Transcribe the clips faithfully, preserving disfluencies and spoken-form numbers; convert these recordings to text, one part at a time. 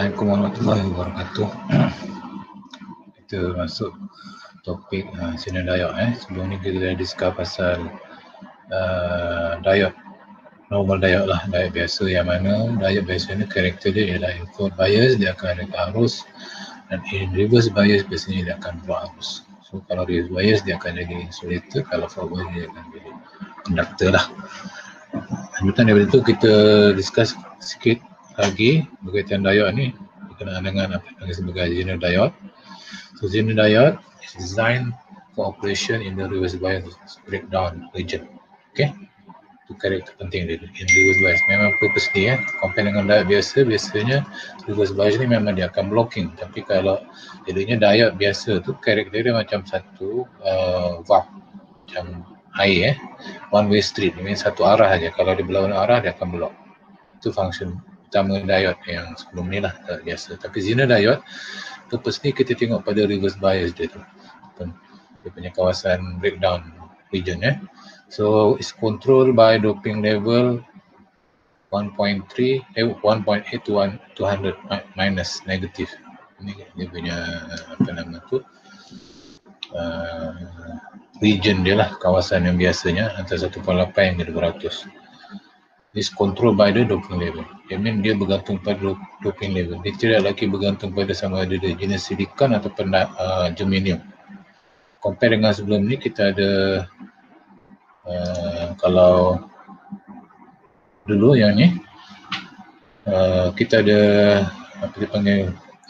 Assalamualaikum warahmatullahi wabarakatuh. Kita masuk topik uh, sinar diode. Eh. Sebelum ni kita dah discuss pasal uh, diode, normal diode lah, diode biasa, yang mana diode biasa ni karakter dia ialah input bias, dia akan ada arus, dan in reverse bias biasanya dia akan block arus. So kalau reverse bias dia akan jadi insulator, kalau forward dia akan jadi conductor lah. Lanjutan daripada itu kita discuss sikit lagi berkaitan diode ni berkenaan dengan apa yang dipanggil sebagai zener diode. So zener diode is designed for operation in the reverse bias breakdown region. Okay, itu karakter penting dia in reverse bias. Memang purpose dia, compare dengan diode biasa, biasanya reverse bias ni memang dia akan blocking. Tapi kalau jadinya diode biasa tu karakter dia macam satu uh, valve, macam air eh, one way street, ini satu arah aja. Kalau dia berlawan arah dia akan block. Itu function utama diode yang sebelum ni lah, diode biasa. Tapi zener diode, purpose ni kita tengok pada reverse bias dia tu, dia punya kawasan breakdown region eh. So it's controlled by doping level one point three, eh one point eight to two hundred minus negative. Ini dia punya apa nama tu, uh, region dia lah, kawasan yang biasanya antara satu perpuluhan lapan hingga dua ratus. Is controlled by the doping level. I mean dia bergantung pada doping level. Dia tidak lagi bergantung pada sama ada dia jenis silikon ataupun uh, germanium. Compare dengan sebelum ni kita ada uh, kalau dulu yang ni uh, kita ada apa dipanggil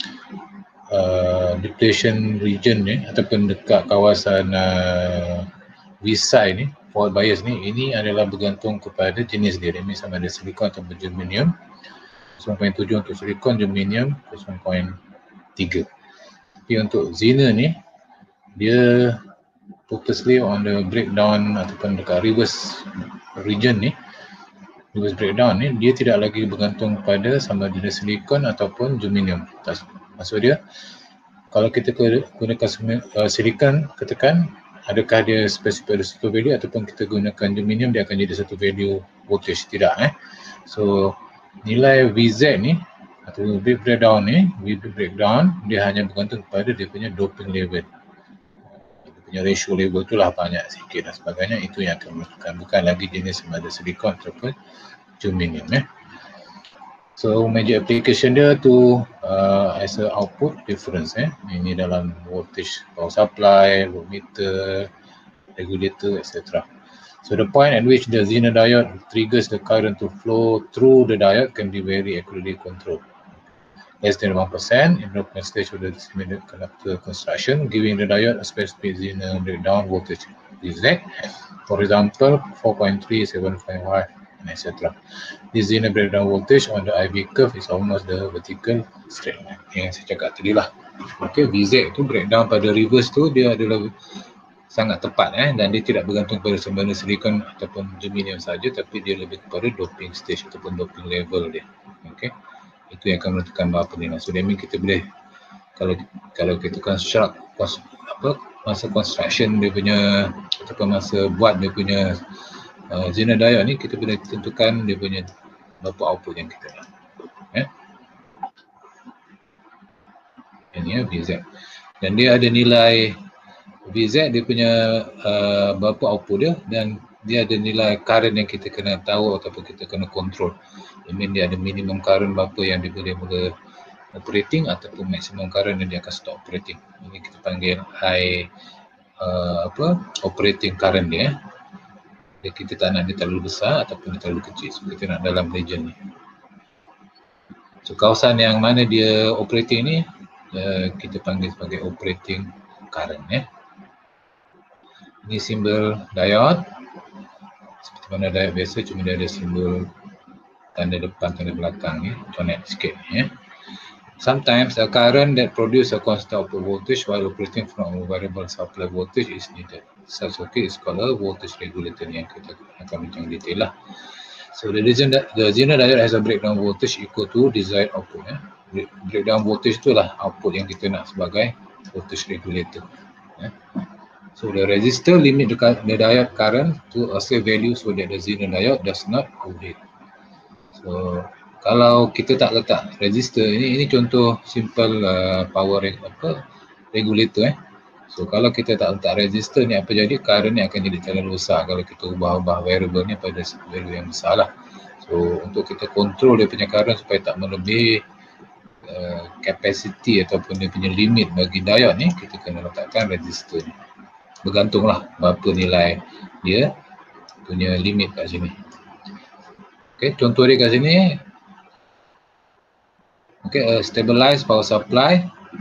uh, depletion region ni ataupun dekat kawasan uh, Visai ni, forward bias ni, ini adalah bergantung kepada jenis dia. Ini sama ada silikon atau germanium. kosong perpuluhan tujuh untuk silikon, germanium kosong perpuluhan tiga. Tapi untuk zener ni, dia purposely on the breakdown ataupun dekat reverse region ni, reverse breakdown ni, dia tidak lagi bergantung pada sama ada silikon ataupun germanium. Maksud dia, kalau kita gunakan uh, silikon ketekan, adakah dia spesifik ada satu value, ataupun kita gunakan germanium dia akan jadi satu value voltage? Tidak eh. So nilai V Z ni atau V breakdown ni, V breakdown dia hanya bergantung kepada dia punya doping level, dia punya ratio level tu lah, banyak sikit dan sebagainya. Itu yang akan menentukan, bukan lagi jenis sama ada silikon ataupun germanium eh. So major application dia tu uh, as a output difference eh. Ini dalam voltage power supply, voltmeter, regulator, et cetera. So the point at which the zener diode triggers the current to flow through the diode can be very accurately controlled. Less than one percent in the stage of the semiconductor construction, giving the diode a specific zener breakdown voltage Z. For example, four point three seven five five, et cetera. The zener breakdown voltage on the I V curve is almost the vertical straight line yang saya cakap tadi lah. Okay, V Z tu breakdown pada reverse tu dia adalah sangat tepat eh, dan dia tidak bergantung pada sebenarnya silikon ataupun germanium saja, tapi dia lebih kepada doping stage ataupun doping level dia. Okay, itu yang akan menentukan berapa nilai. So that means kita boleh, kalau kalau kita construct apa masa construction dia punya ataupun masa buat dia punya Uh, zener diode ni, kita boleh tentukan dia punya berapa output yang kita nak eh? Ini ya V Z, dan dia ada nilai V Z dia punya uh, berapa output dia, dan dia ada nilai current yang kita kena tahu ataupun kita kena control. I mean dia ada minimum current berapa yang dia boleh mula operating ataupun maximum current yang dia akan stop operating. Ini kita panggil high uh, apa operating current dia eh. Kita tak nak dia terlalu besar ataupun dia terlalu kecil, so kita nak dalam region ni. So kawasan yang mana dia operating ni uh, kita panggil sebagai operating current ya. Ini simbol diode, seperti mana diode biasa, cuma dia ada simbol tanda depan, tanda belakang ya, connect sikit ya. Sometimes a current that produce a constant output voltage while operating from a variable supply voltage is needed. Such circuit is called a voltage regulator, yang kita akan bincang detail lah. So the reason that the zener diode has a breakdown voltage equal to desired output eh. Breakdown voltage itulah output yang kita nak sebagai voltage regulator eh. So the resistor limit the, the diode current to a safe value so that the zener diode does not overheat. So kalau kita tak letak resistor, ini ini contoh simple uh, power reg, apa regulator eh. So kalau kita tak letak resistor ni, apa jadi? Current ni akan jadi terlalu besar kalau kita ubah-ubah variable ni pada value yang besar lah. So untuk kita control dia punya current supaya tak melebihi uh, capacity ataupun dia punya limit bagi diode ni, kita kena letakkan resistor ni. Bergantunglah berapa nilai dia punya limit kat sini. Okay, contoh dia kat sini. Okay, a stabilized power supply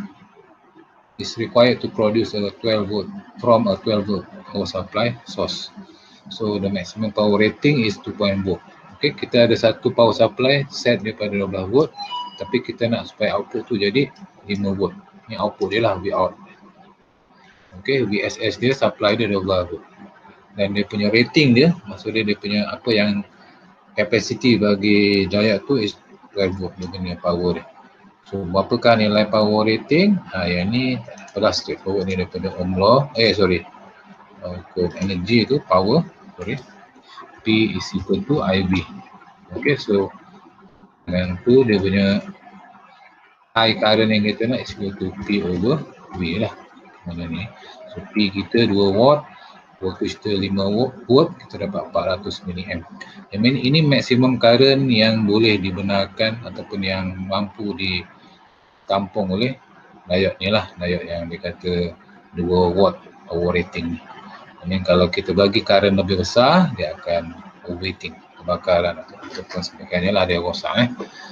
is required to produce a twelve volt from a twelve volt power supply source. So the maximum power rating is two point five volt. Okay, kita ada satu power supply set daripada dua belas volt, tapi kita nak supaya output tu jadi lima volt. Ni output dia lah, V out. Okay, V S S dia supply dia dua belas volt. Dan dia punya rating dia, maksudnya dia punya apa yang capacity bagi diode tu is twelve volt, dia punya power dia. So berapakah nilai power rating? Ha, yang ni adalah straightforward ni daripada Ohm law. Eh sorry. Uh, energy tu power, sorry. P is equal to I V. Okay, so dengan tu dia punya high current yang kita nak is equal to P over V lah. Mana ni? So P kita dua watt, voltage kita lima volt, kita dapat empat ratus milliamp. I mean, ini maksimum current yang boleh dibenarkan ataupun yang mampu ditampung oleh diode ni lah, diode yang dikata dua watt power rating ni. I mean, kalau kita bagi current lebih besar, dia akan overheating, kebakaran ataupun sebagainya lah, dia rosak eh.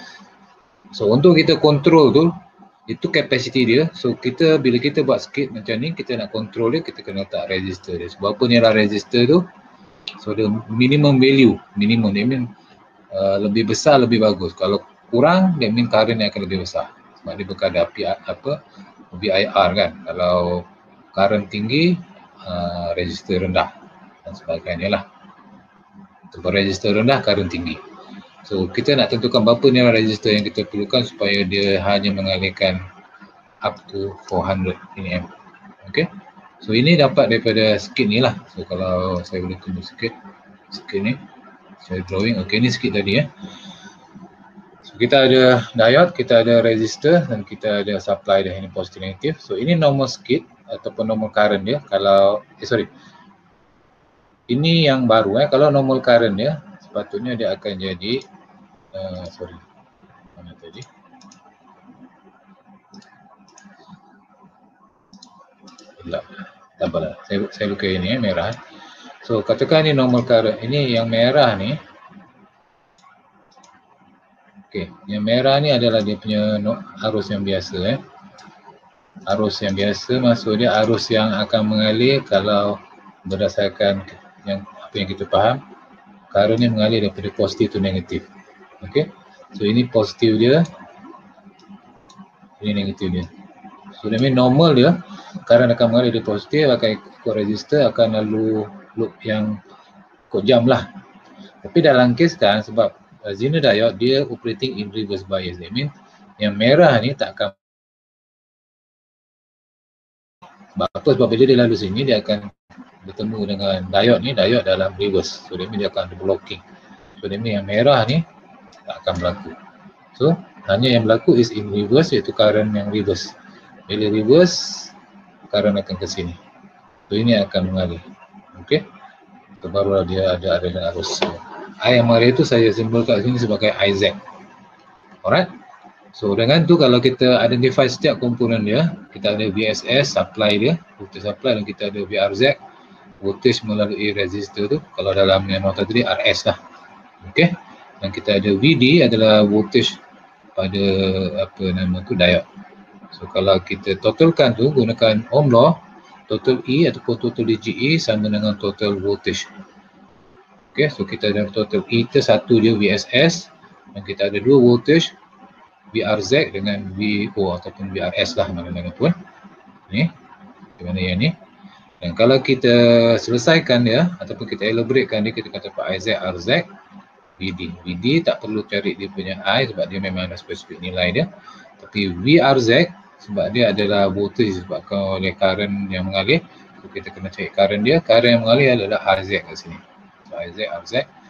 So untuk kita control tu, itu capacity dia. So kita bila kita buat sikit macam ni, kita nak control dia, kita kena letak resistor dia. Sebab apa nilai resistor tu? So the minimum value, minimum dia mean uh, lebih besar lebih bagus. Kalau kurang, dia mean current yang akan lebih besar. Sebab dia berkadar P, apa V I R kan. Kalau current tinggi, uh, resistor rendah dan sebagainya lah. Sebab resistor rendah, current tinggi. So kita nak tentukan berapa nilai resistor yang kita perlukan supaya dia hanya mengalihkan up to four hundred milliamp. Okay. So ini dapat daripada skit ni lah. So kalau saya boleh tunjuk sikit, skit ni saya drawing. Okay, ni skit tadi ya. So kita ada diode, kita ada resistor dan kita ada supply dia, ini positif negatif. So ini normal skit ataupun normal current dia. Kalau eh sorry, ini yang baru eh. Kalau normal current dia, sepatutnya dia akan jadi uh, sorry, mana tadi? Tidak, tak apalah. Saya saya luka ini eh, merah. So katakan ini normal current. Ini yang merah ni. Okey, yang merah ni adalah dia punya arus yang biasa eh. Arus yang biasa maksud dia arus yang akan mengalir kalau berdasarkan yang apa yang kita faham, current ni mengalir daripada positif to negatif. Okey. So ini positif dia. Ini negatif dia. So dia normal dia, current akan mengalir dari positif, akan ikut resistor, akan lalu loop yang ikut jam lah. Tapi dalam kes kan, sebab uh, Zener diode dia operating in reverse bias. That means yang merah ni tak akan, sebab apa? Sebab bila dia lalu sini, dia akan bertemu dengan diode ni, diode dalam reverse. So that means dia akan ada blocking. So that means yang merah ni tak akan berlaku. So hanya yang berlaku is in reverse, iaitu current yang reverse. Bila reverse, current akan ke sini. So ini akan mengalir. Okey. So barulah dia ada aliran arus. I yang mengalir itu saya simbol kat sini sebagai I Z. Alright. So dengan tu kalau kita identify setiap komponen dia, kita ada V S S supply dia, voltage supply, dan kita ada V R Z, voltage melalui resistor tu. Kalau dalam yang nota tadi R S lah. Okey. Dan kita ada V D adalah voltage pada apa nama tu diode. So kalau kita totalkan tu gunakan Ohm law, total E ataupun total D G E sama dengan total voltage. Okay, so kita ada total E kita satu dia V S S dan kita ada dua voltage V R Z dengan V O ataupun V R S lah mana-mana pun. Ni, di mana yang ni. Dan kalau kita selesaikan dia ataupun kita elaboratekan dia, kita kata I Z R Z V D. V D tak perlu cari dia punya I sebab dia memang ada spesifik nilai dia. Tapi V R Z sebab dia adalah voltage disebabkan oleh current yang mengalir. So kita kena cari current dia. Current yang mengalir adalah R Z kat sini. So I Z R Z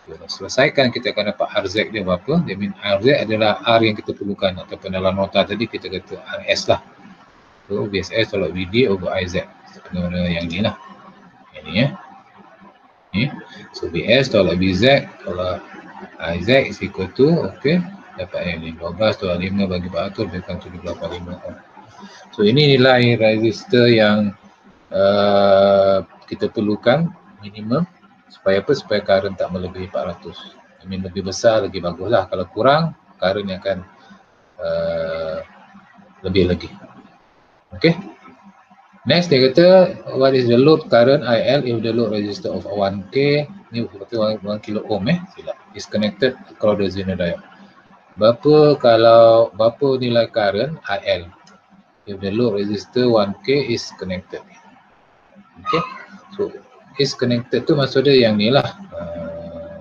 Selesaikan, kita akan dapat R Z dia berapa. That means R Z adalah R yang kita perlukan, ataupun dalam nota tadi kita kata R S lah. So V S S tolak V D over I Z. Benda yang ni lah. Yang ni ya. Ni. So V S tolak V Z tolak I Z is equal to, okay, dapat yang ni dua belas tolak lima bagi empat ratus lebih kurang tujuh puluh lapan koma lima ohm. So ini nilai resistor yang uh, kita perlukan minimum supaya apa? Supaya current tak melebihi empat ratus. I mean, lebih besar lagi bagus lah. Kalau kurang, current yang akan uh, lebih lagi. Okay. Next dia kata, what is the load current I L if the load resistor of one K, ni berarti one kilo ohm eh, silap, is connected across the zener diode. Berapa kalau, berapa nilai current I L if the load resistor one K is connected. Okay. So, is connected tu maksud dia yang ni lah. Uh,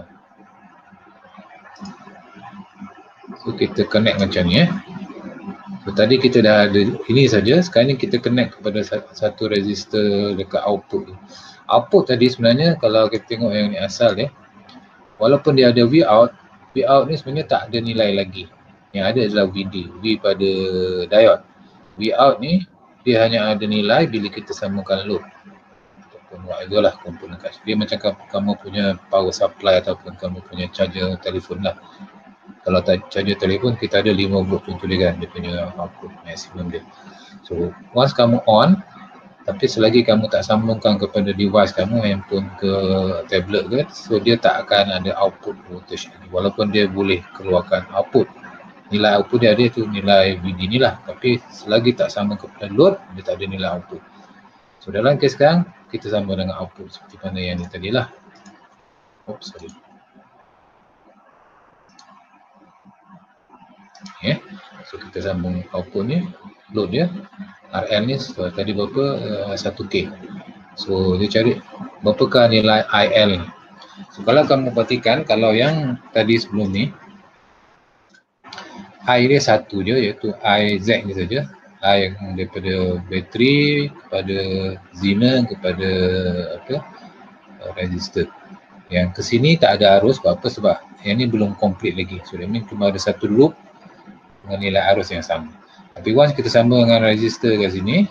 so, kita connect macam ni eh. So, tadi kita dah ada ini saja, sekarang ni kita connect kepada satu resistor dekat output. Output tadi sebenarnya kalau kita tengok yang ni asal ya, walaupun dia ada V out, V out ni sebenarnya tak ada nilai lagi. Yang ada adalah V D, V pada diode. V out ni dia hanya ada nilai bila kita sambungkan load. Ataupun whatever lah komponen kat situ. Dia macam kamu punya power supply ataupun kamu punya charger telefon lah. Kalau charger telefon kita ada lima volt penculikan dia punya output maksimum dia. So once kamu on, tapi selagi kamu tak sambungkan kepada device kamu, handphone ke tablet ke, so dia tak akan ada output voltage lagi. Walaupun dia boleh keluarkan output, nilai output dia ada tu nilai V D ni lah, tapi selagi tak sambung kepada load, dia tak ada nilai output. So dalam kes sekarang kita sambung dengan output seperti mana yang ni tadi lah. Oops, sorry. Okay. So kita sambung output ni, load dia, R L ni so, tadi berapa? Uh, satu K. So dia cari berapakah nilai I L. So kalau kamu perhatikan, kalau yang tadi sebelum ni, I dia satu je, iaitu I Z ni saja. I yang daripada bateri kepada zener kepada apa? Uh, resistor. Yang ke sini tak ada arus, sebab apa? Sebab yang ni belum complete lagi. So that means cuma ada satu loop dengan nilai arus yang sama. Tapi once kita sambung dengan resistor kat sini,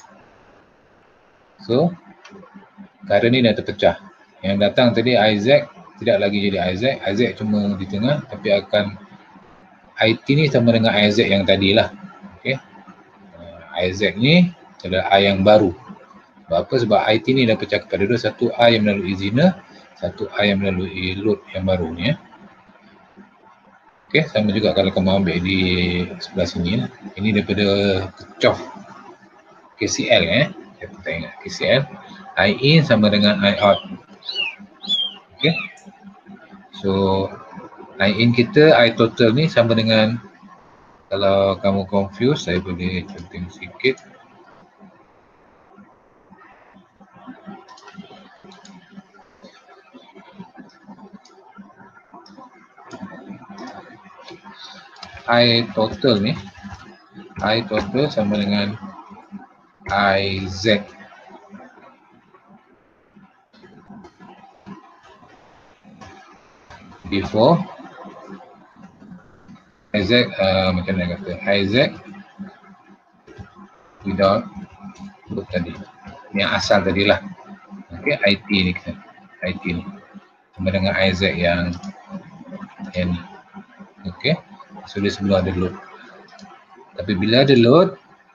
so current ni dah terpecah. Yang datang tadi I Z tidak lagi jadi I Z, I Z cuma di tengah, tapi akan I T ni sama dengan I Z yang tadi lah. Okay. I Z ni adalah I yang baru. Sebab apa? Sebab I T ni dah pecah kepada dua, satu I yang melalui zener, satu I yang melalui load yang baru ni ya. Okey, sama juga kalau kamu ambil di sebelah sini lah. Ini daripada kecoh K C L eh. Kita ingat K C L. I in sama dengan I out. Okey. So I in kita, I total ni sama dengan, kalau kamu confuse, saya boleh canting sikit. I total ni, I total sama dengan I Z before I Z, uh, macam mana kata, I Z without loop tadi, yang asal tadi lah. Okay, I T ni kita, I T ni sama dengan I Z yang yang ni. Okay, so dia sebelum ada load. Tapi bila ada load,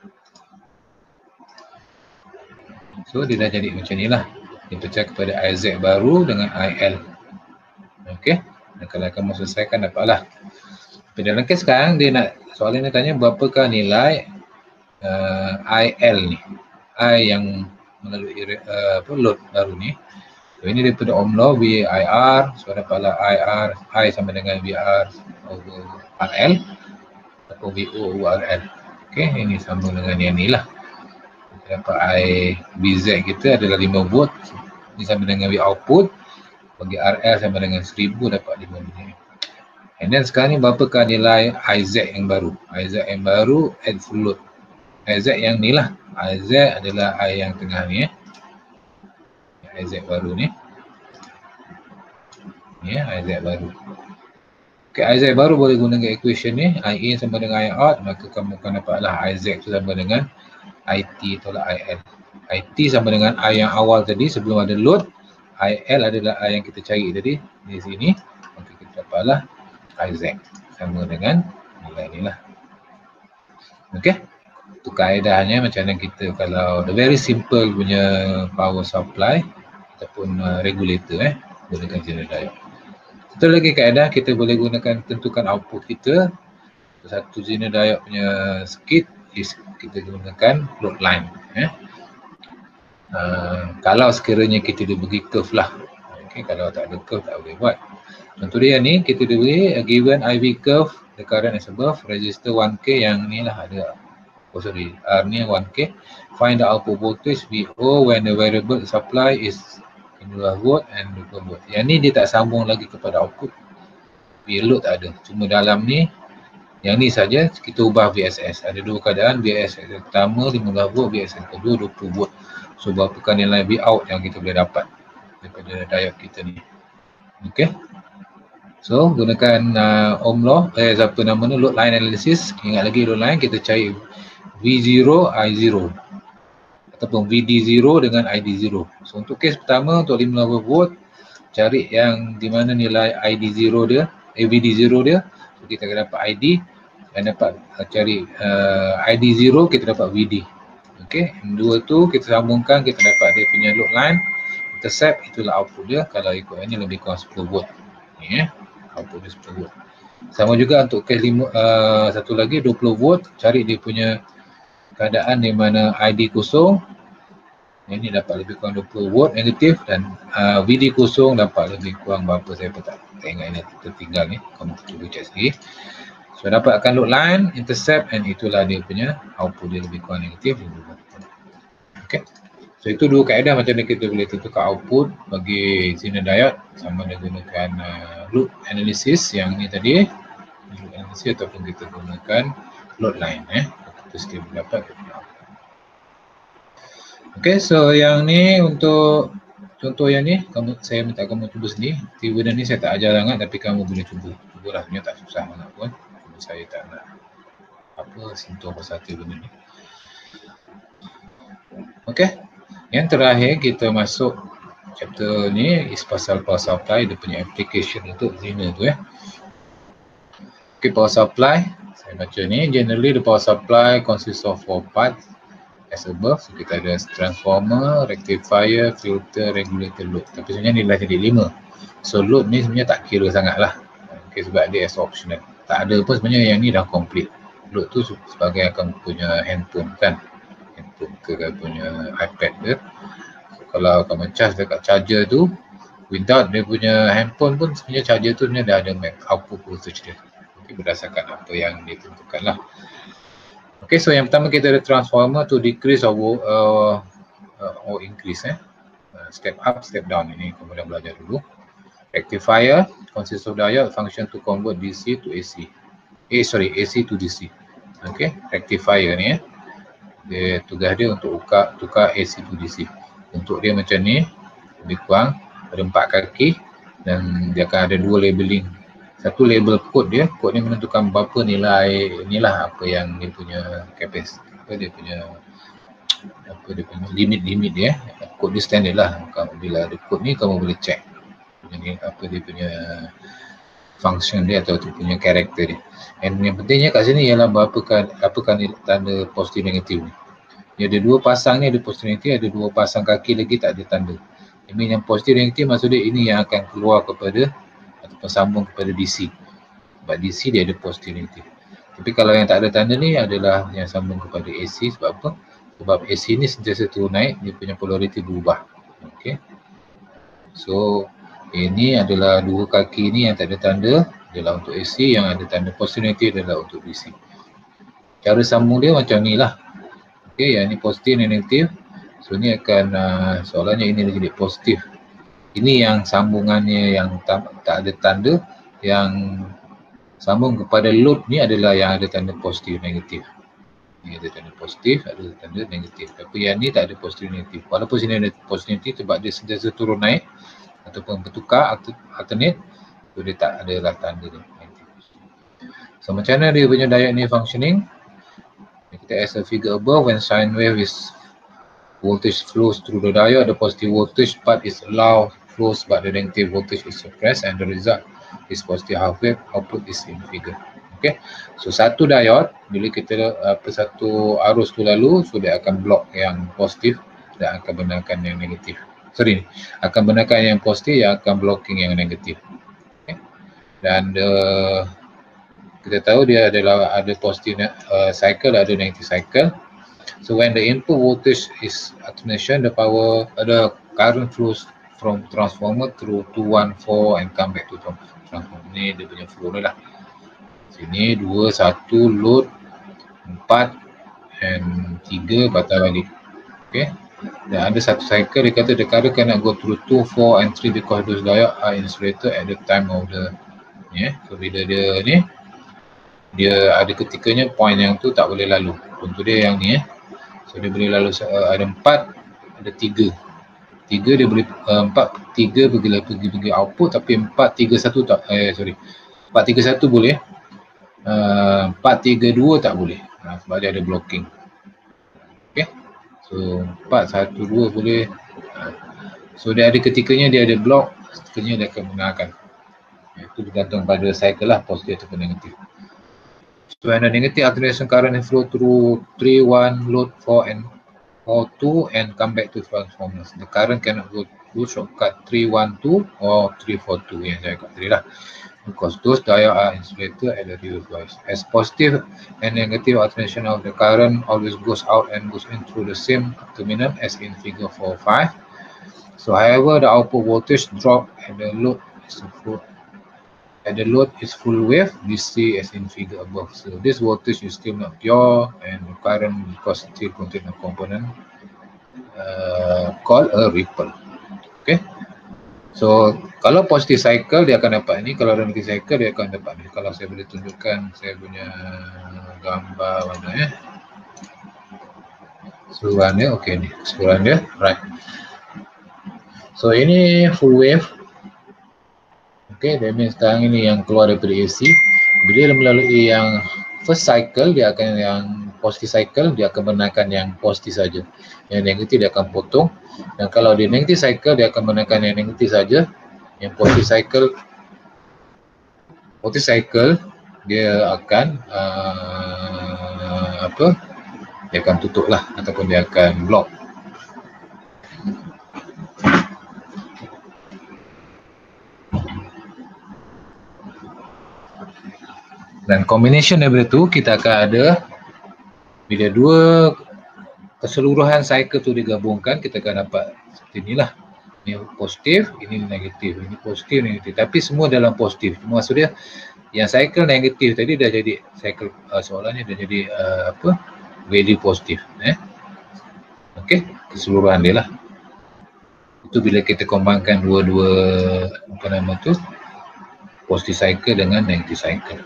so dia dah jadi macam ni lah. Dia pecah kepada I Z baru dengan I L. Okay, dan kalau kamu selesaikan dapatlah. Tapi dalam kes sekarang dia nak, soalan dia tanya berapakah nilai uh, I L ni, I yang melalui uh, apa, load baru ni. So ini daripada Ohm law V I R, so dapatlah I R, I sama dengan V R over R L atau V O over R L. Okay, ini sama dengan yang ni lah. Kita dapat I V Z kita adalah lima volt, ini sama dengan V output, bagi R L sama dengan seribu, dapat lima miliampere. And then sekarang ni berapakah nilai I Z yang baru? I Z yang baru at full load. I Z yang ni lah, I Z adalah I yang tengah ni eh. I Z baru ni. Ya, I Z baru. Okay, I Z baru boleh gunakan equation ni, I in sama dengan I out, maka kamu akan dapatlah I Z itu sama dengan I T tolak I L. I T sama dengan I yang awal tadi sebelum ada load, I L adalah I yang kita cari tadi di sini, maka kita dapatlah I Z sama dengan nilai ni lah. Okay, itu kaedahnya macam mana kita kalau the very simple punya power supply ataupun uh, regulator eh, gunakan zener diode. Satu lagi kaedah kita boleh gunakan tentukan output kita. Satu zener diode punya circuit is kita gunakan load line. Eh. Uh, kalau sekiranya kita dia bagi curve lah. Okay, kalau tak ada curve tak boleh buat. Contoh dia ni kita dia beri a given I V curve, the current is above, resistor one K yang ni lah ada. Oh sorry, R ni one K. Find the output voltage V O when the variable supply is dua volt and dua volt. Yang ni dia tak sambung lagi kepada output. V load tak ada. Cuma dalam ni, yang ni saja kita ubah V S S. Ada dua keadaan, V S S pertama lima belas volt, V S S kedua dua puluh volt. So berapakah nilai V out yang kita boleh dapat daripada diode kita ni. Okey. So gunakan uh, Ohm law, eh apa nama ni, load line analysis. Ingat lagi load line kita cari V zero, I zero. Ataupun V D zero dengan I D zero. So untuk kes pertama untuk lima belas volt, cari yang di mana nilai I D zero dia, eh, V D zero dia. So kita akan dapat I D dan dapat uh, cari uh, I D zero, kita dapat V D. Okey, dua tu kita sambungkan, kita dapat dia punya load line, intercept, itulah output dia. Kalau ikut ini lebih kurang sepuluh volt. Ni eh, output dia sepuluh volt. Sama juga untuk kes lima, uh, satu lagi dua puluh volt, cari dia punya keadaan di mana I D kosong, ini dapat lebih kurang dua puluh volt negatif, dan uh, V D kosong dapat lebih kurang berapa saya pun tak, tak ingat, ini tertinggal ni, kamu cuba cek sendiri. So dapatkan load line, intercept, and itulah dia punya output dia lebih kurang negatif. Okay, so itu dua kaedah macam mana kita boleh tentukan output bagi zener diode, sama ada gunakan uh, loop analysis yang ni tadi, loop analysis, ataupun kita gunakan load line eh. Kita dapat. Okey, so yang ni untuk contoh yang ni, kamu saya minta kamu cuba sendiri. Benda ni saya tak ajar sangat, tapi kamu boleh cuba. Cubalah, sebenarnya tak susah sangat pun. Cuma saya tak nak apa sentuh pasal benda ni. Okey, yang terakhir kita masuk chapter ni is pasal power supply, dia punya application untuk zener tu eh. Okey, power supply. Saya baca ni, generally the power supply consists of four parts as above. So kita ada transformer, rectifier, filter, regulator, load. Tapi sebenarnya nilai jadi lima. So load ni sebenarnya tak kira sangat lah. Okay, sebab dia as optional. Tak ada pun sebenarnya, yang ni dah complete. Load tu sebagai akan punya handphone kan. Handphone ke punya iPad ke. So, kalau kamu charge dekat charger tu, without dia punya handphone pun sebenarnya charger tu sebenarnya dah ada output voltage dia. Berdasarkan apa yang ditentukan lah. Okay, so yang pertama kita ada transformer to decrease or, uh, uh, or increase eh. Uh, step up, step down, ini kemudian belajar dulu. Rectifier consists of diode function to convert D C to A C. Eh sorry, A C to D C. Okay, rectifier ni eh. Dia tugas dia untuk tukar, tukar A C to D C. Untuk dia macam ni, lebih kurang ada empat kaki dan dia akan ada dua labeling. Satu label kod dia, kod ni menentukan berapa nilai, inilah apa yang dia punya kapasiti, apa dia punya apa dia punya limit-limit dia. Kod dia standard lah. Bila ada kod ni kamu boleh check ini apa dia punya function dia atau dia punya karakter dia. And yang pentingnya kat sini ialah berapakah apakah tanda positif negatif ni. Dia ada dua pasang ni, ada positif negatif, ada dua pasang kaki lagi tak ada tanda. Ini yang positif negatif maksud dia ini yang akan keluar kepada ataupun sambung kepada D C. Sebab D C dia ada positif negatif. Tapi kalau yang tak ada tanda ni adalah yang sambung kepada A C. Sebab apa? Sebab A C ni sentiasa turun naik, dia punya polariti berubah. Okey. So ini adalah dua kaki ni yang tak ada tanda adalah untuk A C, yang ada tanda positif negatif adalah untuk D C. Cara sambung dia macam ni lah. Okey, yang ni positif dan negatif. So ni akan uh, soalannya ini jadi positif. Ini yang sambungannya yang tak, tak ada tanda, yang sambung kepada load ni adalah yang ada tanda positif negatif. Ini ada tanda positif, ada tanda negatif. Tapi yang ni tak ada positif negatif. Walaupun sini ada positif negatif sebab dia sentiasa turun naik, ataupun bertukar alternate, so dia tak adalah tanda dia. So macam mana dia punya diode ni functioning? Kita as a figure above, when sine wave is voltage flows through the diode, the positive voltage part is allowed flows but the negative voltage is suppressed, and the result is positive half wave. Output is in figure. Okay, so satu diode bila kita apa satu arus tu lalu, so dia akan block yang positif dan akan benarkan yang negatif. Sorry, akan benarkan yang positif yang akan blocking yang negatif. Okay. Dan uh, kita tahu dia adalah ada positif uh, cycle, ada negative cycle. So when the input voltage is attenuation, the power, uh, the current flows from transformer through two one four and come back to transformer. Ni dia punya flow lah. Sini dua, satu, load, empat, and tiga, patah balik. Okay. Dan ada satu cycle, dia kata the current cannot go through two, four, and three because those diodes are insulated at the time of the, yeah. So bila dia ni, dia ada ketikanya point yang tu tak boleh lalu. Contoh dia yang ni, eh. So dia boleh lalu uh, ada empat, ada tiga. Tiga dia boleh, uh, empat, tiga pergi pergi pergi output, tapi empat, tiga, satu tak, eh sorry. Empat, tiga, satu boleh. Uh, empat, tiga, dua tak boleh. Uh, sebab dia ada blocking. Okay. So empat, satu, dua boleh. Uh, so dia ada ketikanya dia ada block, ketikanya dia akan menggunakan. Itu bergantung pada cycle lah, positif ataupun negatif. So when the negative alternation current flow through three, one, load four and four, two and come back to transformers, the current cannot go through shortcut three, one, two or three, four, two yang saya kat tadi lah, because those diodes are insulated at the reverse bias. As positive and negative alternation of the current always goes out and goes in through the same terminal as in figure four, five. So however the output voltage drop and the load is full and the load is full wave, we see as in figure above. So this voltage is still not pure, and the current because it still contain a component uh, called a ripple. Okay. So kalau positive cycle dia akan dapat ni, kalau negative cycle dia akan dapat ni. Kalau saya boleh tunjukkan saya punya gambar mana ya. Seluruhan dia, okey ni. Seluruhan dia, right. So ini full wave. Okay, that means sekarang ini yang keluar daripada A C. Bila dia melalui yang first cycle, dia akan yang positive cycle, dia akan benarkan yang positif saja. Yang negatif dia akan potong. Dan kalau dia negative cycle, dia akan benarkan yang negatif saja. Yang positive cycle, positive cycle dia akan uh, apa? Dia akan tutup lah ataupun dia akan block. Dan combination daripada tu kita akan ada bila dua keseluruhan cycle tu digabungkan, kita akan dapat seperti inilah. Ini positif, ini negatif, ini positif, negatif. Tapi semua dalam positif. Maksud dia yang cycle negatif tadi dah jadi cycle uh, soalannya dah jadi uh, apa? Value positif, eh. Okey, keseluruhan dia lah. Itu bila kita combine dua-dua apa nama tu? Positive cycle dengan negative cycle.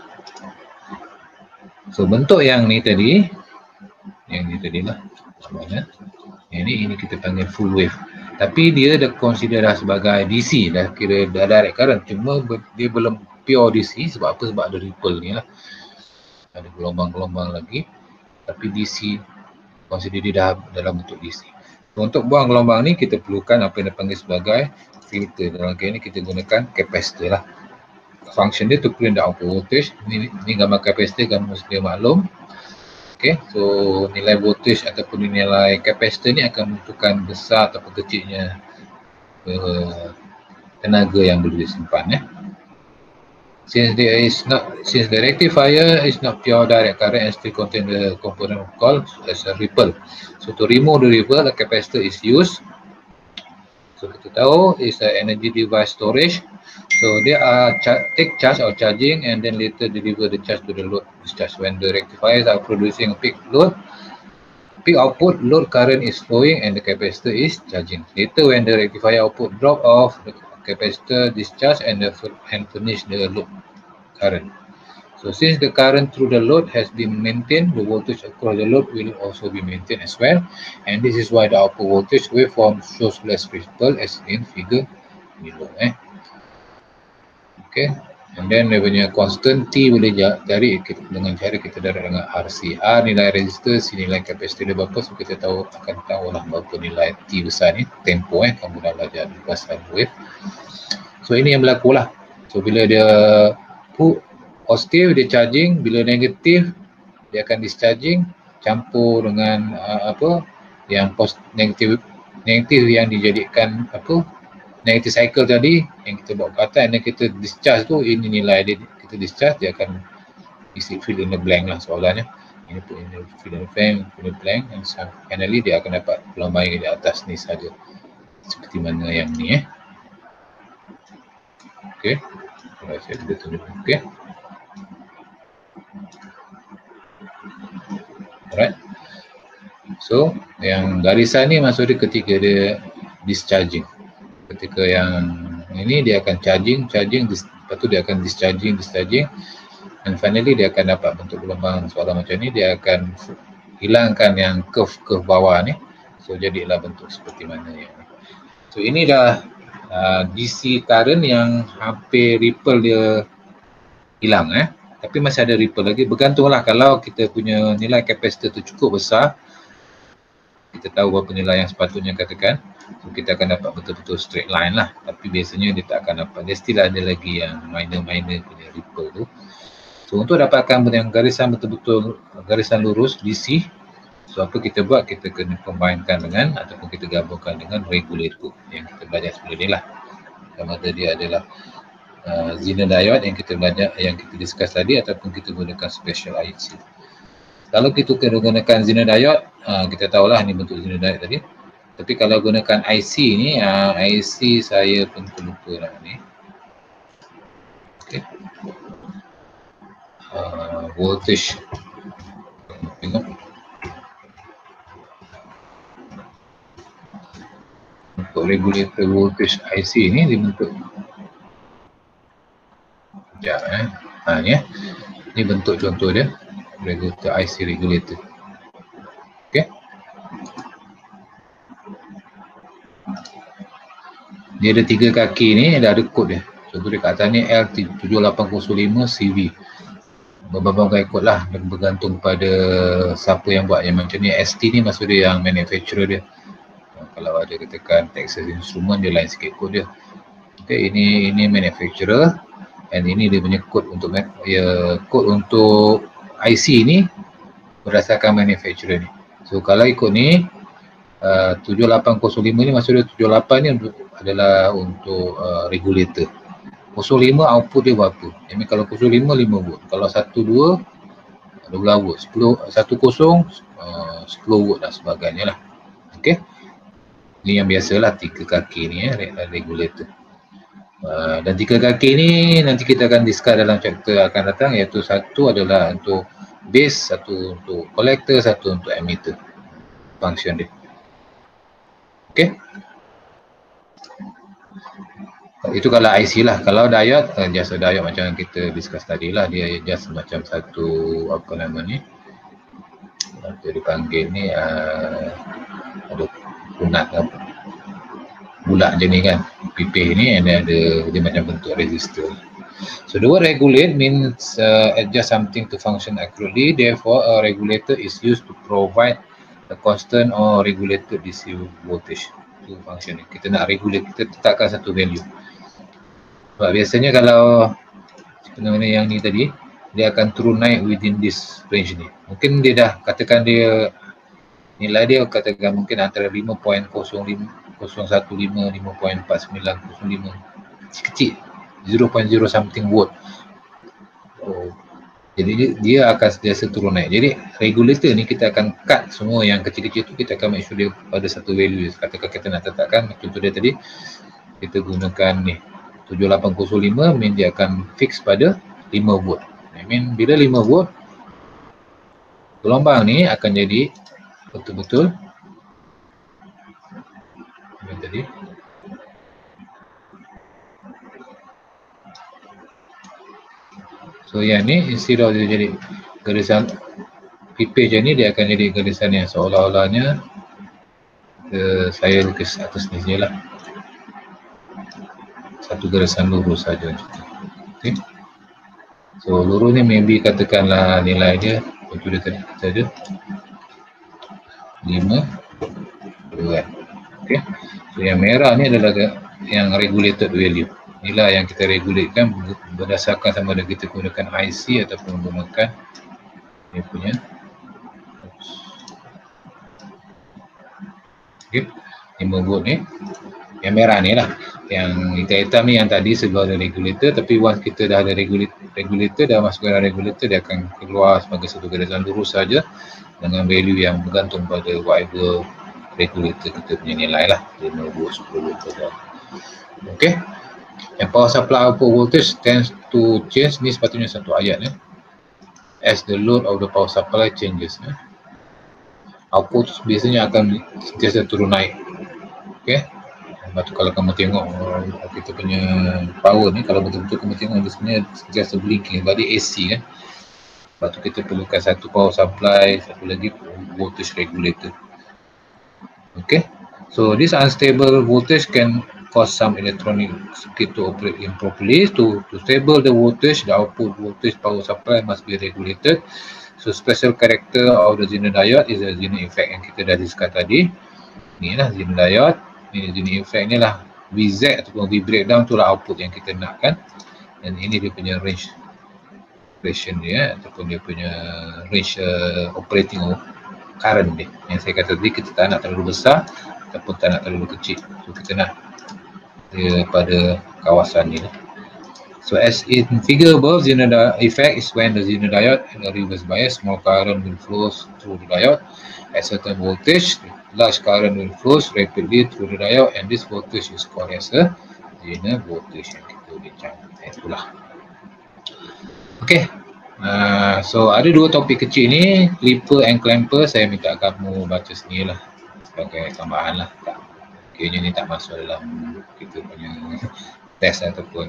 So bentuk yang ni tadi, yang ni tadi lah sebenarnya. Yang ni, ini kita panggil full wave. Tapi dia dah consider dah sebagai D C, dah kira dah direct current. Cuma dia belum pure D C sebab apa? Sebab ada ripple ni lah. Ada gelombang-gelombang lagi. Tapi D C, consider dia dah dalam bentuk D C. So, untuk buang gelombang ni kita perlukan apa yang dipanggil sebagai filter. Dalam kes ni kita gunakan capacitor lah. Function dia to clean the output voltage. Ni, ni gambar capacitor, gambar sedia maklum. Okay, so nilai voltage ataupun nilai capacitor ni akan menentukan besar atau kecilnya uh, tenaga yang boleh disimpan. Eh. Since there is not, since the rectifier is not pure direct current and still contain the component called as a ripple. So to remove the ripple, the capacitor is used. So kita tahu is a energy device storage. So they are take charge or charging and then later deliver the charge to the load discharge. When the rectifiers are producing a peak load, peak output, load current is flowing and the capacitor is charging. Later when the rectifier output drop off, the capacitor discharge and the and furnish the load current. So since the current through the load has been maintained, the voltage across the load will also be maintained as well. And this is why the output voltage waveform shows less ripple as in figure minimum eh. Okay, and then dia punya constant T boleh cari dengan cara kita darab dengan R C. R nilai resistor, C nilai kapasitor dia berapa, so kita tahu akan tahu lah berapa nilai T besar ni, tempo eh, kamu dah belajar lepas wave. So ini yang berlaku lah. So bila dia positif dia charging, bila negatif dia akan discharging, campur dengan uh, apa yang post negatif negatif yang dijadikan apa negative cycle tadi yang kita bawa ke atas, dan kita discharge tu, ini nilai dia, kita discharge, dia akan isi fill in the blank lah soalannya. Ini put in the fill in the blank, fill in the blank, and finally dia akan dapat pelambang di atas ni saja, seperti mana yang ni eh. Okey, saya sudah tunjuk. Okey, alright. So yang garisan ni maksud dia ketika dia discharging. Ketika yang ini dia akan charging, charging, lepas tu dia akan discharging, discharging, dan finally dia akan dapat bentuk gelombang soalan macam ni. Dia akan hilangkan yang curve-curve bawah ni, so jadilah bentuk seperti mana yang ni. So ini dah uh, D C current yang hampir ripple dia hilang eh, tapi masih ada ripple lagi, bergantunglah kalau kita punya nilai kapasitor tu cukup besar, kita tahu berapa nilai yang sepatutnya katakan, so kita akan dapat betul-betul straight line lah. Tapi biasanya dia tak akan dapat, dia still ada lagi yang minor-minor punya ripple tu. So untuk dapatkan yang garisan betul-betul garisan lurus D C, so apa kita buat, kita kena combinekan dengan ataupun kita gabungkan dengan regulator yang kita belajar sebelum ni lah. Sama ada dia adalah uh, Zener diode yang kita belajar, yang kita discuss tadi, ataupun kita gunakan special I C. Kalau kita gunakan Zener diode, uh, kita tahulah ni bentuk Zener diode tadi. Tapi kalau gunakan I C ni, uh, I C saya pun terlupa lah ni. Okay. Uh, voltage. Tengok. Untuk regulator voltage I C ni dibentuk. Sekejap eh. Ha ni eh. Ni bentuk contoh dia. Regulator I C regulator. Okey. Dia ada tiga kaki ni, dah ada kod dia. Contoh dia kat atas ni L tujuh lapan kosong lima C V. Berbagai kod lah, bergantung pada siapa yang buat. Yang macam ni S T ni maksud dia yang manufacturer dia. Kalau ada katakan Texas Instrument, dia lain sikit kod dia. Okay, ini ini manufacturer, and ini dia punya kod untuk ya, kod untuk I C ni berdasarkan manufacturer ni. So kalau ikut ni uh, tujuh lapan kosong lima ni maksud dia tujuh lapan ni adalah untuk uh, regulator. kosong lima output dia berapa? Jadi kalau kosong lima, lima volt. Kalau satu dua, dua belas volt. sepuluh, satu kosong, uh, sepuluh volt dan sebagainya lah. Okey. Ini yang biasalah tiga kaki ni ya, regulator. Uh, dan tiga kaki ni nanti kita akan discuss dalam chapter akan datang, iaitu satu adalah untuk base, satu untuk collector, satu untuk emitter function dia. Okey. Itu kalau I C lah. Kalau diode, uh, just diode macam kita discuss tadi lah, dia just macam satu apa nama ni, apa dipanggil ni, uh, aduh, punat apa, bulat je ni kan, pipih ni, and then ada dia macam bentuk resistor. So the word regulate means uh, adjust something to function accurately. Therefore a regulator is used to provide a constant or regulated D C voltage to function. Kita nak regulate, kita tetapkan satu value. Sebab biasanya kalau sebenarnya yang ni tadi, dia akan turun naik within this range ni. Mungkin dia dah katakan dia nilai dia katakan mungkin antara lima perpuluhan kosong lima, kosong satu lima, lima perpuluhan empat sembilan kosong lima, kecil-kecil, zero perpuluhan zero something volt. Oh, jadi dia, dia akan sentiasa turun naik. Jadi regulator ni kita akan cut semua yang kecil-kecil tu, kita akan make sure dia pada satu value. Katakan kita nak tetapkan, contoh dia tadi, kita gunakan ni tujuh lapan kosong lima, mean dia akan fix pada lima volt. I mean bila lima volt, gelombang ni akan jadi betul-betul apa tadi? So yang ni instead of dia jadi garisan pipih je ni, dia akan jadi garisan yang seolah-olahnya uh, saya lukis atas ni je lah. satu garisan lurus saja. Okay. So lurus ni maybe katakanlah nilai dia untuk dia tadi kita ada lima dua. Okay. So yang merah ni adalah yang regulated value. Inilah yang kita regulatekan berdasarkan sama ada kita gunakan I C ataupun menggunakan dia punya okay. lima volt ni. Yang merah ni lah. Yang hitam-hitam ni yang tadi sebagai regulator, tapi once kita dah ada regulator, regulator dah masuk dalam regulator, dia akan keluar sebagai satu garisan lurus saja dengan value yang bergantung pada whatever regulator kita punya nilai lah, lima volt, sepuluh volt. Okay. Yang power supply output voltage tends to change, ni sepatutnya satu ayat ya. As the load of the power supply changes ya. Output biasanya akan sentiasa turun naik. Okay. Lepas tu kalau kamu tengok kita punya power ni, kalau betul-betul kamu tengok dia sebenarnya sentiasa blinking, sebab dia A C kan. Lepas tu kita perlukan satu power supply, satu lagi voltage regulator. Okay. So this unstable voltage can cause some electronic circuit to operate improperly. To, to stable the voltage, the output voltage power supply must be regulated. So special character of the Zener diode is the Zener effect yang kita dah discuss tadi. Ni lah Zener diode. Ni Zener effect ni lah V Z ataupun V breakdown tu lah output yang kita nakkan. Dan ini dia punya range operation dia ataupun dia punya range uh, operating current dia. Yang saya kata tadi, kita tak nak terlalu besar ataupun tak nak terlalu kecil. So kita nak dia pada kawasan ni lah. So as in figure above, Zener effect is when the Zener diode in a reverse bias, small current will flow through the diode at certain voltage, large current will flow rapidly through the diode, and this voltage is called as a Zener voltage yang kita bincang. Itulah. Okay. Uh, so ada dua topik kecil ni, clipper and clamper. Saya minta kamu baca sendiri lah sebagai tambahan lah. Tak, kayaknya ni tak masuk dalam kita punya test ataupun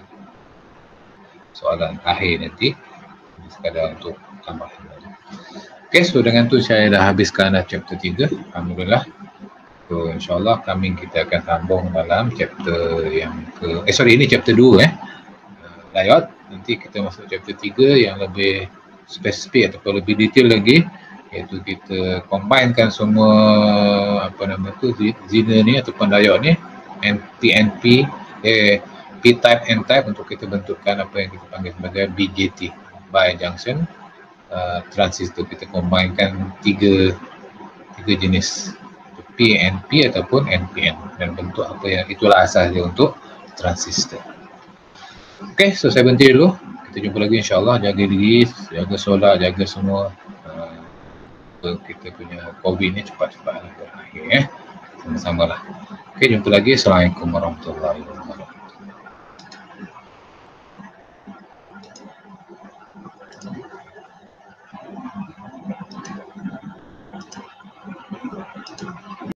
soalan akhir nanti, sekadar untuk tambahan. Okay, so dengan tu saya dah habiskan dah chapter tiga, alhamdulillah. So insyaAllah kami kita akan sambung dalam chapter yang ke, eh sorry ini chapter dua eh, diode. Nanti kita masuk chapter tiga yang lebih spesifik ataupun lebih detail lagi, iaitu kita combinekan semua apa nama tu Zener ni ataupun diode ni, P N P, eh P-type, N-type, untuk kita bentukkan apa yang kita panggil sebagai B J T, bi-junction uh, transistor. Kita combinekan tiga tiga jenis, P N P ataupun N P N, dan bentuk apa yang itulah asas dia untuk transistor. Okay, so saya berhenti dulu. Kita jumpa lagi insyaAllah. Jaga diri, jaga solat, jaga semua. Uh, kita punya COVID ni cepat-cepat berakhir eh. Sama-sama lah. Okay, jumpa lagi. Assalamualaikum warahmatullahi wabarakatuh.